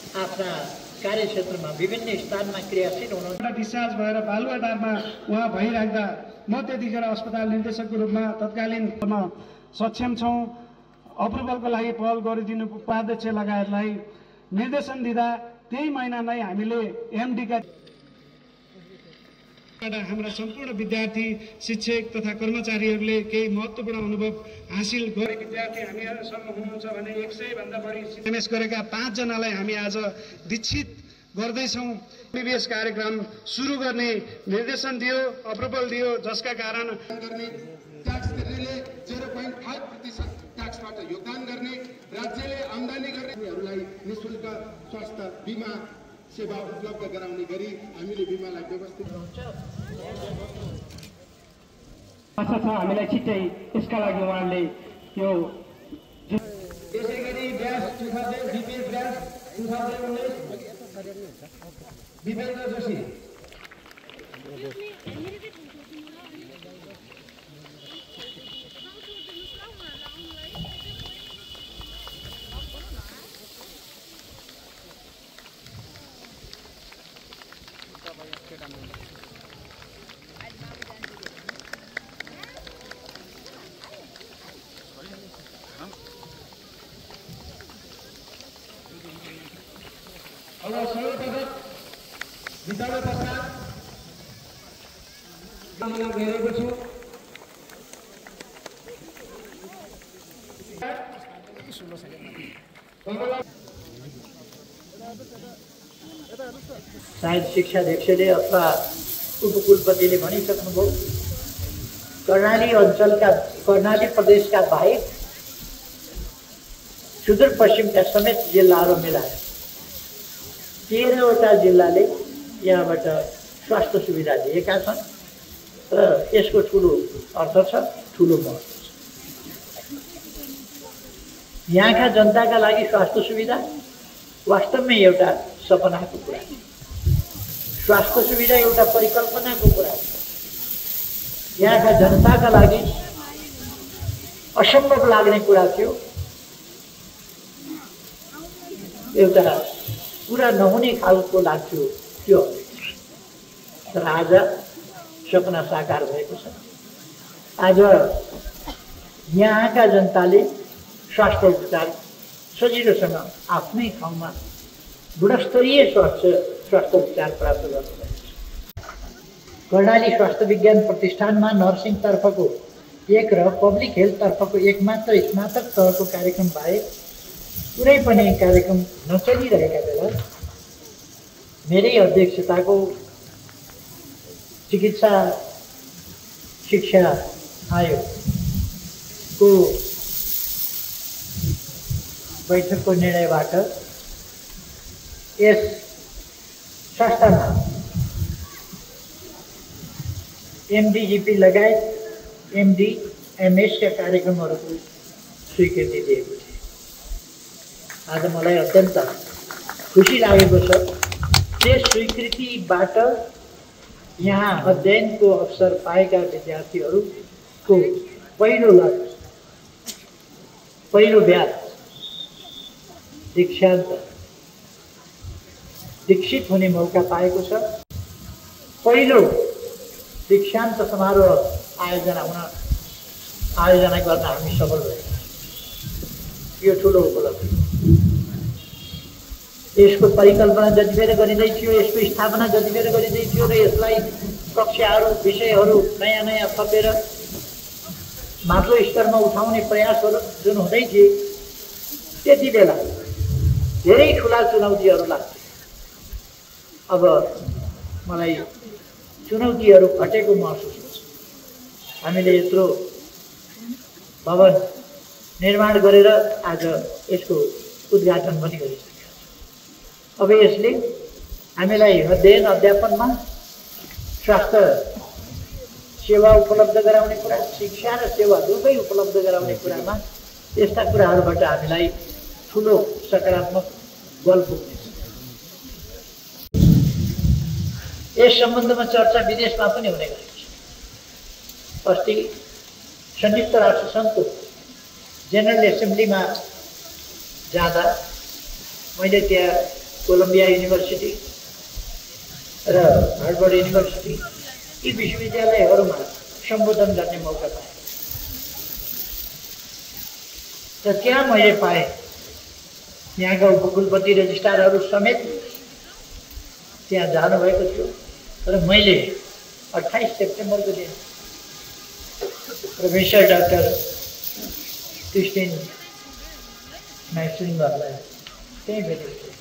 आफ्ना कार्यक्षेत्रमा विभिन्न स्थानमा क्रियाशील हुनुहुन्छ। डिस्चार्ज भएर बालुवाटारमा उहाँ भइराख्दा म त्यतिखेर अस्पताल निर्देशकको रूपमा तत्कालीन सक्षम छौँ। अप्रुभलको लागि पहल गरिदिनु उपाध्यक्ष लगायतलाई निर्देशन दिँदा त्यही महिना नै हामीले एमडीका हाम्रा सम्पूर्ण विद्यार्थी शिक्षक तथा कर्मचारीहरूले केही महत्त्वपूर्ण अनुभव हासिल गरे। विद्यार्थी हामीहरूसँग हुनुहुन्छ भने 100 भन्दा बढी एमएस गरेका 5 जनालाई हामी आज दीक्षित गर्दैछौँ। एमबीबीएस कार्यक्रम सुरु गर्ने निर्देशन दियो, अप्रुभल दियो, जसका कारण गर्ने ट्याक्स तिर्नेले 0.5% ट्याक्सबाट योगदान गर्ने, राज्यले आम्दानी गर्नेहरूलाई निःशुल्क स्वास्थ्य बिमा सेवा उपलब्ध गराउने गरी हामीले बिमालाई व्यवस्थित आशा छ हामीलाई छिट्टै यसका लागि उहाँले यो त्यसैगरी ब्याज 2000 बीपीएस ब्याज 2019 दिपेन्द्र जोशी अब सर्वप्रथम विद्यालय प्रसाद गएको छु। सायद शिक्षाध्यक्षले अथवा उपकुलपतिले भनिसक्नुभयो, कर्णाली प्रदेशका बाहेक सुदूरपश्चिमका समेत जिल्लाहरू मिलाएर 13वटा जिल्लाले यहाँबाट स्वास्थ्य सुविधा दिएका छन् र यसको ठुलो अर्थ छ, ठुलो महत्त्व छ। यहाँका जनताका लागि स्वास्थ्य सुविधा वास्तवमै एउटा सपनाको कुरा हो। स्वास्थ्य सुविधा एउटा परिकल्पनाको कुरा हो। यहाँका जनताका लागि असम्भव लाग्ने कुरा थियो, एउटा पुरा नहुने खालको लाग्थ्यो त्यो, तर आज सपना साकार भएको छ। आज यहाँका जनताले स्वास्थ्य उपचार सजिलोसँग आफ्नै ठाउँमा गुणस्तरीय स्वास्थ्य उपचार प्राप्त गर्नुभएको छ। कर्णाली स्वास्थ्य विज्ञान प्रतिष्ठानमा नर्सिङतर्फको एक र पब्लिक हेल्थतर्फको एक मात्र स्नातक तहको कार्यक्रम बाहेक कुनै पनि कार्यक्रम नचलिरहेका बेला मेरै अध्यक्षताको चिकित्सा शिक्षा आयोगको बैठकको निर्णयबाट यस संस्थामा एमडीजीपी लगायत एमडी एमएसका कार्यक्रमहरूको स्वीकृति दिएको छ। आज मलाई अत्यन्त खुसी लागेको छ। त्यस स्वीकृतिबाट यहाँ अध्ययनको अवसर पाएका विद्यार्थीहरूको पहिलो ब्याच दीक्षित हुने मौका पाएको छ। पहिलो दीक्षान्त समारोह आयोजना गर्न हामी सफल भएका छौँ। यो ठुलो उपलब्धि। यसको परिकल्पना जतिबेर गरिँदै थियो, यसको स्थापना जतिबेर गरिँदै थियो र यसलाई कक्षाहरू विषयहरू नयाँ नयाँ थपेर माथिल्लो स्तरमा उठाउने प्रयासहरू जुन हुँदै थिए, त्यति बेला धेरै ठुला चुनौतीहरू लाग्थे। अब मलाई चुनौतीहरू घटेको महसुस हुन्छ। हामीले यत्रो भवन निर्माण गरेर आज यसको उद्घाटन पनि गरिसक्यौँ। अब यसले हामीलाई अध्ययन अध्यापनमा स्वास्थ्य सेवा उपलब्ध गराउने कुरा, शिक्षा र सेवा दुवै उपलब्ध गराउने कुरामा यस्ता कुराहरूबाट हामीलाई ठुलो सकारात्मक बल पुग्नेछ। यस सम्बन्धमा चर्चा विदेशमा पनि हुने गरेको छ। अस्ति संयुक्त राष्ट्र सङ्घको जेनरल एसेम्ब्लीमा जाँदा मैले त्यहाँ कोलम्बिया युनिभर्सिटी र हार्वर्ड युनिभर्सिटी यी विश्वविद्यालयहरूमा सम्बोधन गर्ने मौका पाएँ र त्यहाँ मैले पाएँ यहाँका उपकुलपति रजिस्ट्रारहरू समेत त्यहाँ जानुभएको थियो र मैले 28 सेप्टेम्बरको दिन प्रोफेसर डाक्टर क्रिस्टिन म्याक्सुइनलाई त्यहीँ भेटेको थिएँ।